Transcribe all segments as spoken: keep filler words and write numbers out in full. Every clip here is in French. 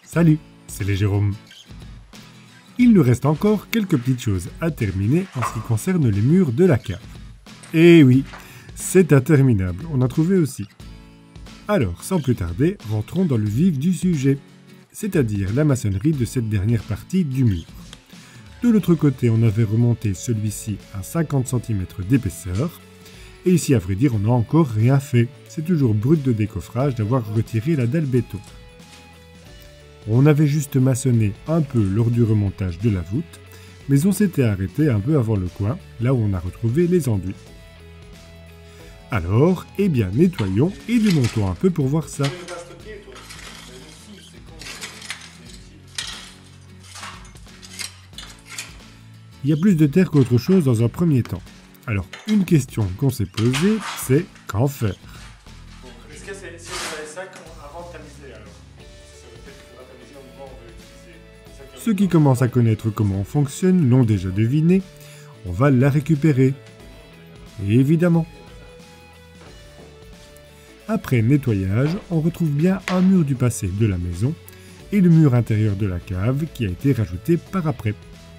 Salut, c'est les Jérôme. Il nous reste encore quelques petites choses à terminer en ce qui concerne les murs de la cave. Et oui, c'est interminable, on a trouvé aussi. Alors, sans plus tarder, rentrons dans le vif du sujet, c'est-à-dire la maçonnerie de cette dernière partie du mur. De l'autre côté, on avait remonté celui-ci à cinquante centimètres d'épaisseur, et ici, à vrai dire, on n'a encore rien fait. C'est toujours brut de décoffrage d'avoir retiré la dalle béton. On avait juste maçonné un peu lors du remontage de la voûte, mais on s'était arrêté un peu avant le coin, là où on a retrouvé les enduits. Alors, eh bien, nettoyons et démontons un peu pour voir ça. Il y a plus de terre qu'autre chose dans un premier temps. Alors, une question qu'on s'est posée, c'est qu'en faire? Est-ce que c'est si on avait ça avant de tamiser alors? Ça veut peut-être qu'il faudra tamiser au moment où on veut utiliser. Ceux qui commencent à connaître comment on fonctionne l'ont déjà deviné, on va la récupérer. Et évidemment. Après nettoyage, on retrouve bien un mur du passé de la maison et le mur intérieur de la cave qui a été rajouté par après.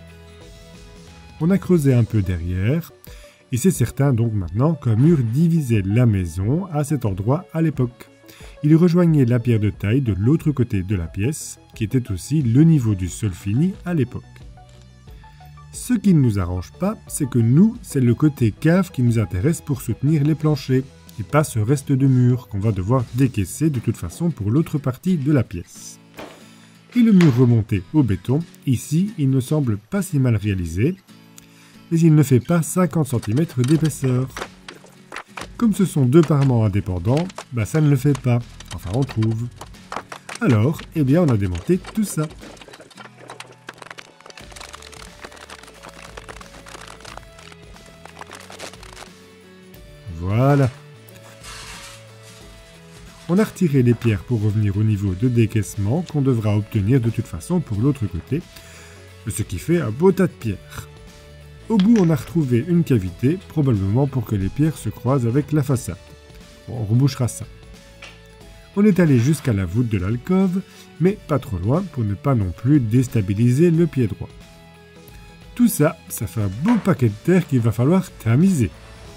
On a creusé un peu derrière, et c'est certain donc maintenant qu'un mur divisait la maison à cet endroit à l'époque. Il rejoignait la pierre de taille de l'autre côté de la pièce, qui était aussi le niveau du sol fini à l'époque. Ce qui ne nous arrange pas, c'est que nous, c'est le côté cave qui nous intéresse pour soutenir les planchers, et pas ce reste de mur qu'on va devoir décaisser de toute façon pour l'autre partie de la pièce. Et le mur remonté au béton, ici, il ne semble pas si mal réalisé, mais il ne fait pas cinquante centimètres d'épaisseur. Comme ce sont deux parements indépendants, bah ça ne le fait pas, enfin on trouve. Alors, eh bien on a démonté tout ça. Voilà. On a retiré les pierres pour revenir au niveau de décaissement qu'on devra obtenir de toute façon pour l'autre côté, ce qui fait un beau tas de pierres. Au bout, on a retrouvé une cavité, probablement pour que les pierres se croisent avec la façade. Bon, on rebouchera ça. On est allé jusqu'à la voûte de l'alcôve, mais pas trop loin pour ne pas non plus déstabiliser le pied droit. Tout ça, ça fait un beau paquet de terre qu'il va falloir tamiser.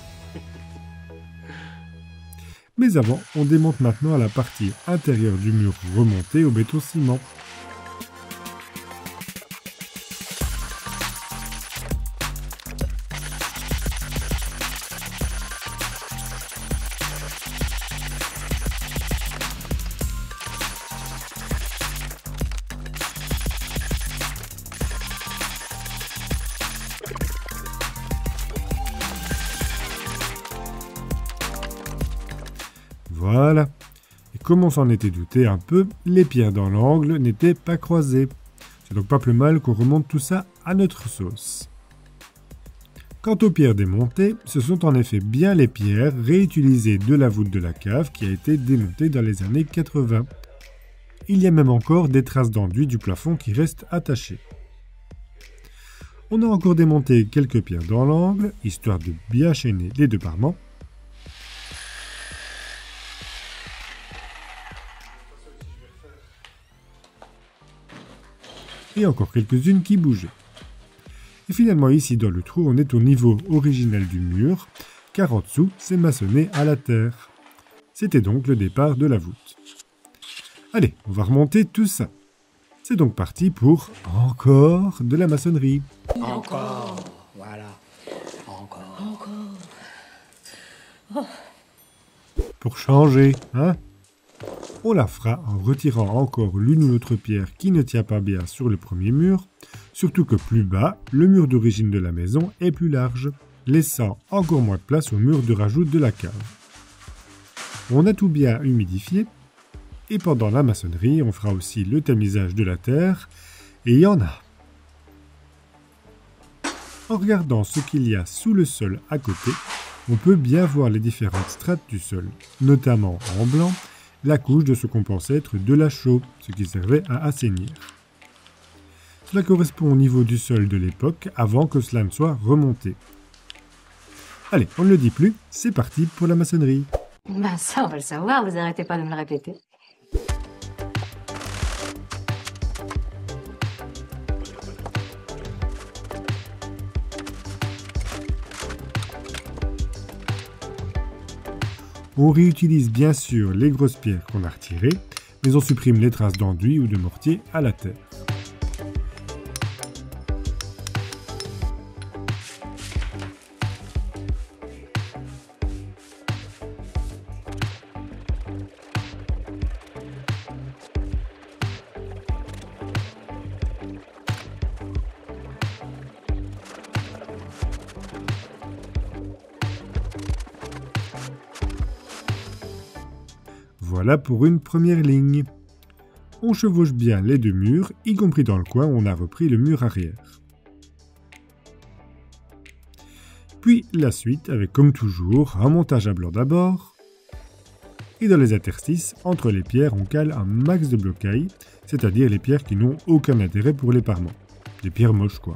Mais avant, on démonte maintenant la partie intérieure du mur remonté au béton ciment. Voilà. Et comme on s'en était douté un peu, les pierres dans l'angle n'étaient pas croisées. C'est donc pas plus mal qu'on remonte tout ça à notre sauce. Quant aux pierres démontées, ce sont en effet bien les pierres réutilisées de la voûte de la cave qui a été démontée dans les années quatre-vingts. Il y a même encore des traces d'enduit du plafond qui restent attachées. On a encore démonté quelques pierres dans l'angle, histoire de bien chaîner les deux parements. Et encore quelques-unes qui bougeaient. Et finalement ici dans le trou on est au niveau original du mur, car en dessous c'est maçonné à la terre. C'était donc le départ de la voûte. Allez, on va remonter tout ça. C'est donc parti pour encore de la maçonnerie. Encore, voilà, encore. Encore. Oh. Pour changer, hein? On la fera en retirant encore l'une ou l'autre pierre qui ne tient pas bien sur le premier mur, surtout que plus bas, le mur d'origine de la maison est plus large, laissant encore moins de place au mur de rajout de la cave. On a tout bien humidifié, et pendant la maçonnerie, on fera aussi le tamisage de la terre, et il y en a. En regardant ce qu'il y a sous le sol à côté, on peut bien voir les différentes strates du sol, notamment en blanc, la couche de ce qu'on pense être de la chaux, ce qui servait à assainir. Cela correspond au niveau du sol de l'époque, avant que cela ne soit remonté. Allez, on ne le dit plus, c'est parti pour la maçonnerie. Ben ça, on va le savoir, vous arrêtez pas de me le répéter. On réutilise bien sûr les grosses pierres qu'on a retirées, mais on supprime les traces d'enduit ou de mortier à la terre. Voilà pour une première ligne. On chevauche bien les deux murs, y compris dans le coin où on a repris le mur arrière. Puis la suite avec comme toujours un montage à blanc d'abord. Et dans les interstices, entre les pierres, on cale un max de blocailles, c'est-à-dire les pierres qui n'ont aucun intérêt pour les parements. Des pierres moches quoi.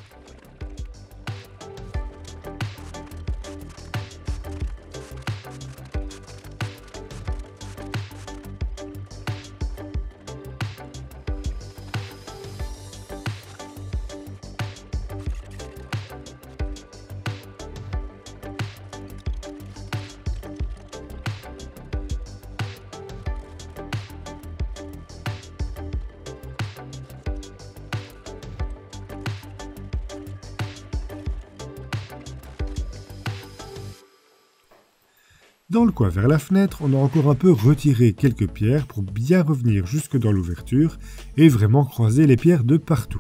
Dans le coin vers la fenêtre, on a encore un peu retiré quelques pierres pour bien revenir jusque dans l'ouverture et vraiment croiser les pierres de partout.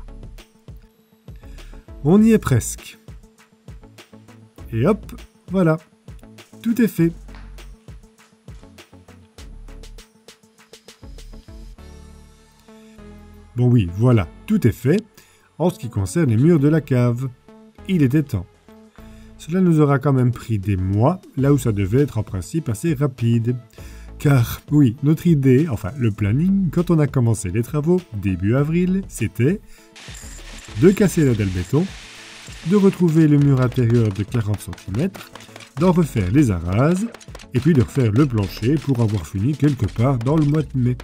On y est presque. Et hop, voilà, tout est fait. Bon oui, voilà, tout est fait en ce qui concerne les murs de la cave. Il était temps. Cela nous aura quand même pris des mois, là où ça devait être en principe assez rapide. Car, oui, notre idée, enfin le planning, quand on a commencé les travaux, début avril, c'était de casser la dalle béton, de retrouver le mur intérieur de quarante centimètres, d'en refaire les arases, et puis de refaire le plancher pour avoir fini quelque part dans le mois de mai.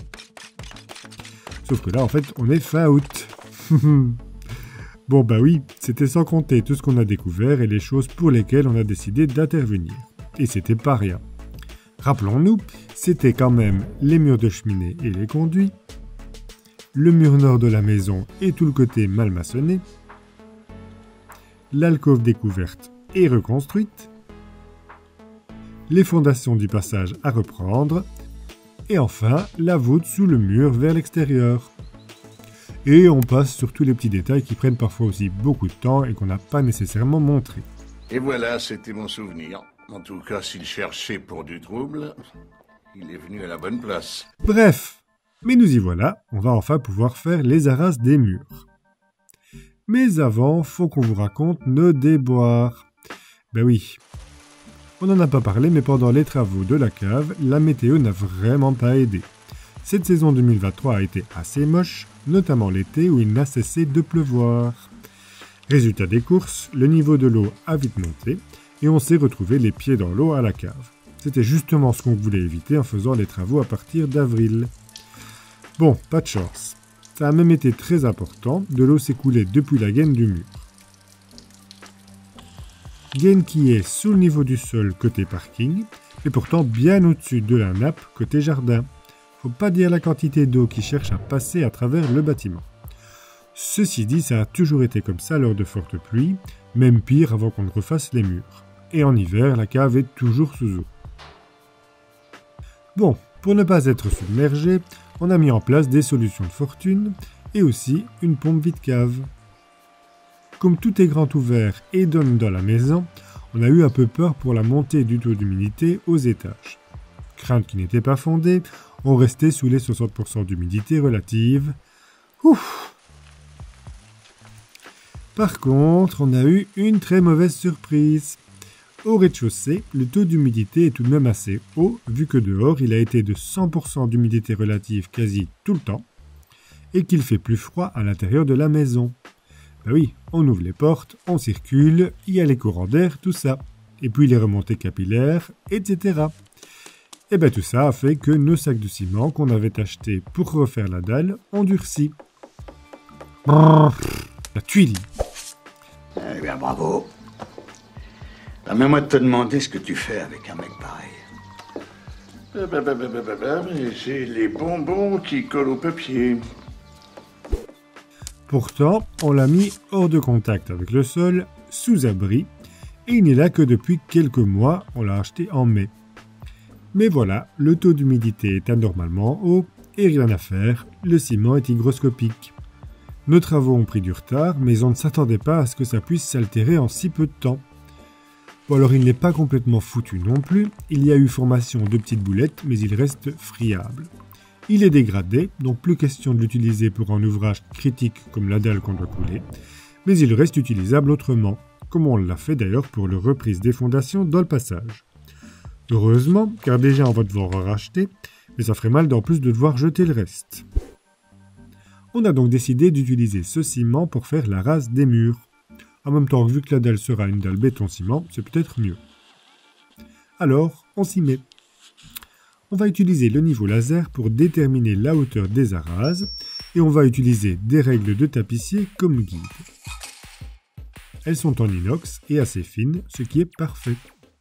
Sauf que là, en fait, on est fin août. Bon bah oui, c'était sans compter tout ce qu'on a découvert et les choses pour lesquelles on a décidé d'intervenir. Et c'était pas rien. Rappelons-nous, c'était quand même les murs de cheminée et les conduits, le mur nord de la maison et tout le côté mal maçonné, l'alcôve découverte et reconstruite, les fondations du passage à reprendre, et enfin la voûte sous le mur vers l'extérieur. Et on passe sur tous les petits détails qui prennent parfois aussi beaucoup de temps et qu'on n'a pas nécessairement montré. Et voilà, c'était mon souvenir. En tout cas, s'il cherchait pour du trouble, il est venu à la bonne place. Bref, mais nous y voilà, on va enfin pouvoir faire les arases des murs. Mais avant, faut qu'on vous raconte nos déboires. Ben oui, on n'en a pas parlé, mais pendant les travaux de la cave, la météo n'a vraiment pas aidé. Cette saison deux mille vingt-trois a été assez moche, notamment l'été où il n'a cessé de pleuvoir. Résultat des courses, le niveau de l'eau a vite monté et on s'est retrouvé les pieds dans l'eau à la cave. C'était justement ce qu'on voulait éviter en faisant les travaux à partir d'avril. Bon, pas de chance. Ça a même été très important, de l'eau s'écoulait depuis la gaine du mur. Gaine qui est sous le niveau du sol côté parking, et pourtant bien au-dessus de la nappe côté jardin. Faut pas dire la quantité d'eau qui cherche à passer à travers le bâtiment. Ceci dit, ça a toujours été comme ça lors de fortes pluies, même pire avant qu'on ne refasse les murs. Et en hiver, la cave est toujours sous eau. Bon, pour ne pas être submergé, on a mis en place des solutions de fortune et aussi une pompe vide-cave. Comme tout est grand ouvert et donne dans la maison, on a eu un peu peur pour la montée du taux d'humidité aux étages. Crainte qui n'était pas fondée, on restait sous les soixante pour cent d'humidité relative. Ouf. Par contre, on a eu une très mauvaise surprise. Au rez-de-chaussée, le taux d'humidité est tout de même assez haut, vu que dehors, il a été de cent pour cent d'humidité relative quasi tout le temps, et qu'il fait plus froid à l'intérieur de la maison. Ben oui, on ouvre les portes, on circule, il y a les courants d'air, tout ça. Et puis les remontées capillaires, et cetera. Et bien tout ça a fait que nos sacs de ciment qu'on avait achetés pour refaire la dalle ont durci. Brrr, la tuile. Eh bien, bravo. Permets-moi de te demander ce que tu fais avec un mec pareil. Bah, bah, bah, bah, bah, bah, mais j'ai les bonbons qui collent au papier. Pourtant, on l'a mis hors de contact avec le sol, sous abri, et il n'est là que depuis quelques mois, on l'a acheté en mai. Mais voilà, le taux d'humidité est anormalement haut, et rien à faire, le ciment est hygroscopique. Nos travaux ont pris du retard, mais on ne s'attendait pas à ce que ça puisse s'altérer en si peu de temps. Bon alors il n'est pas complètement foutu non plus, il y a eu formation de petites boulettes, mais il reste friable. Il est dégradé, donc plus question de l'utiliser pour un ouvrage critique comme la dalle qu'on doit couler, mais il reste utilisable autrement, comme on l'a fait d'ailleurs pour la reprise des fondations dans le passage. Heureusement, car déjà on va devoir en racheter, mais ça ferait mal d'en plus de devoir jeter le reste. On a donc décidé d'utiliser ce ciment pour faire la rase des murs. En même temps, vu que la dalle sera une dalle béton-ciment, c'est peut-être mieux. Alors, on s'y met. On va utiliser le niveau laser pour déterminer la hauteur des arases, et on va utiliser des règles de tapissier comme guide. Elles sont en inox et assez fines, ce qui est parfait.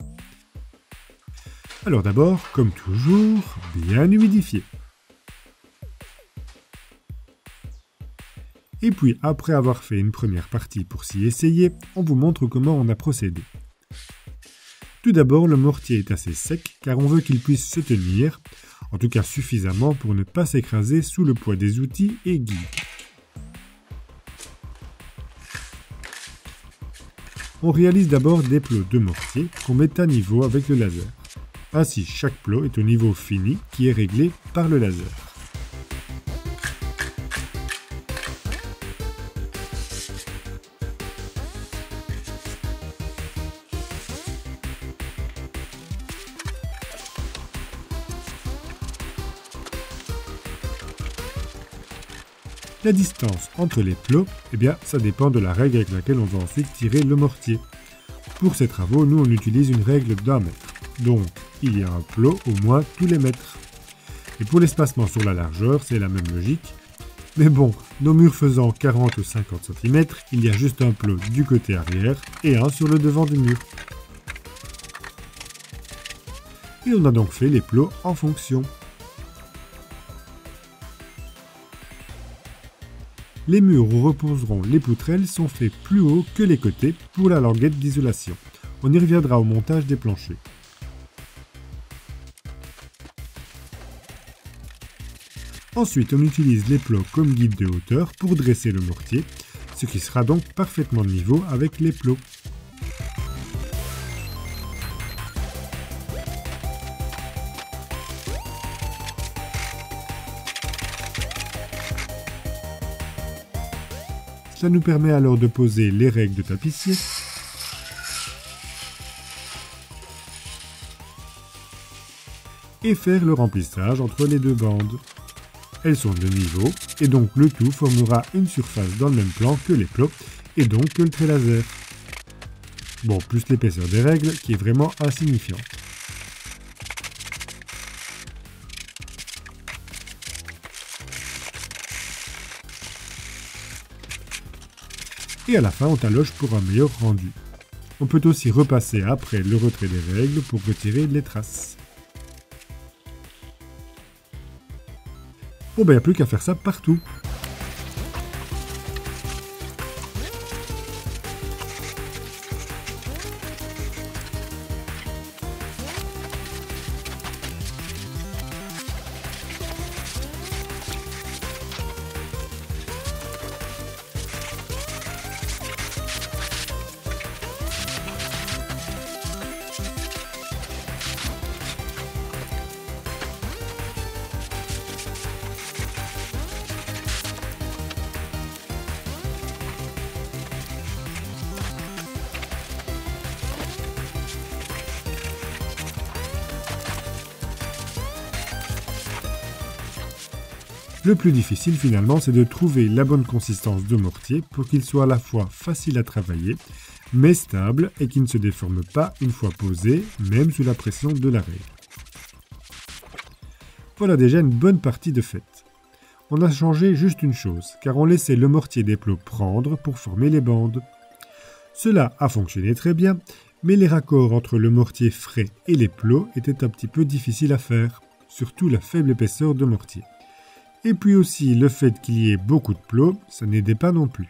Alors d'abord, comme toujours, bien humidifier. Et puis, après avoir fait une première partie pour s'y essayer, on vous montre comment on a procédé. Tout d'abord, le mortier est assez sec, car on veut qu'il puisse se tenir, en tout cas suffisamment pour ne pas s'écraser sous le poids des outils et guides. On réalise d'abord des plots de mortier qu'on met à niveau avec le laser. Ainsi, chaque plot est au niveau fini qui est réglé par le laser. La distance entre les plots, eh bien, ça dépend de la règle avec laquelle on va ensuite tirer le mortier. Pour ces travaux, nous on utilise une règle d'un mètre. Donc, il y a un plot au moins tous les mètres. Et pour l'espacement sur la largeur, c'est la même logique. Mais bon, nos murs faisant quarante ou cinquante centimètres, il y a juste un plot du côté arrière et un sur le devant du mur. Et on a donc fait les plots en fonction. Les murs où reposeront les poutrelles sont faits plus haut que les côtés pour la languette d'isolation. On y reviendra au montage des planchers. Ensuite, on utilise les plots comme guide de hauteur pour dresser le mortier, ce qui sera donc parfaitement de niveau avec les plots. Ça nous permet alors de poser les règles de tapissier et faire le remplissage entre les deux bandes. Elles sont de niveau et donc le tout formera une surface dans le même plan que les plots et donc que le trait laser. Bon, plus l'épaisseur des règles qui est vraiment insignifiante. Et à la fin, on taloche pour un meilleur rendu. On peut aussi repasser après le retrait des règles pour retirer les traces. Bon ben, il n'y a plus qu'à faire ça partout. Le plus difficile finalement, c'est de trouver la bonne consistance de mortier pour qu'il soit à la fois facile à travailler, mais stable et qui ne se déforme pas une fois posé, même sous la pression de la règle. Voilà déjà une bonne partie de faite. On a changé juste une chose, car on laissait le mortier des plots prendre pour former les bandes. Cela a fonctionné très bien, Mais les raccords entre le mortier frais et les plots étaient un petit peu difficiles à faire, surtout la faible épaisseur de mortier. Et puis aussi le fait qu'il y ait beaucoup de plots, ça n'aidait pas non plus.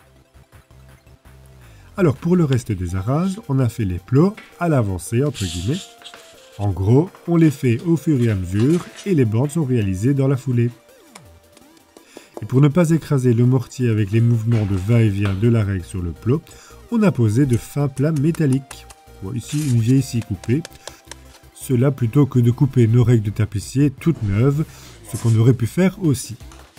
Alors pour le reste des arases, on a fait les plots à l'avancée entre guillemets. En gros, on les fait au fur et à mesure et les bandes sont réalisées dans la foulée. Et pour ne pas écraser le mortier avec les mouvements de va-et-vient de la règle sur le plot, on a posé de fins plats métalliques. Bon, ici une vieille scie coupée. Cela plutôt que de couper nos règles de tapissier toutes neuves, ce qu'on aurait pu faire aussi.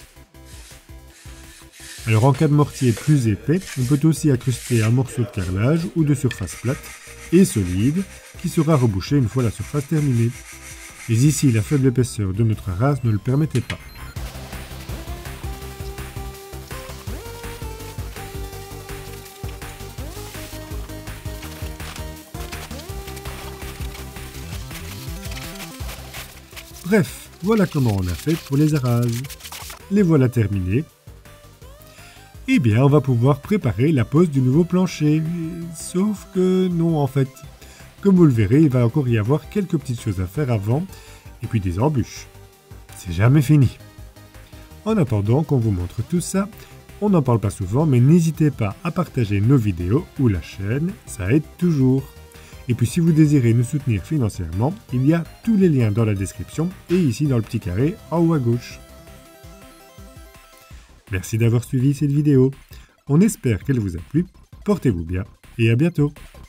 Alors en cas de mortier plus épais, on peut aussi incruster un morceau de carrelage ou de surface plate et solide qui sera rebouché une fois la surface terminée. Mais ici la faible épaisseur de notre arase ne le permettait pas. Bref, voilà comment on a fait pour les arases. Les voilà terminées. Eh bien, on va pouvoir préparer la pose du nouveau plancher. Sauf que non, en fait. Comme vous le verrez, il va encore y avoir quelques petites choses à faire avant, et puis des embûches. C'est jamais fini. En attendant qu'on vous montre tout ça, on n'en parle pas souvent, mais n'hésitez pas à partager nos vidéos ou la chaîne, ça aide toujours. Et puis si vous désirez nous soutenir financièrement, il y a tous les liens dans la description et ici dans le petit carré en haut à gauche. Merci d'avoir suivi cette vidéo. On espère qu'elle vous a plu. Portez-vous bien et à bientôt.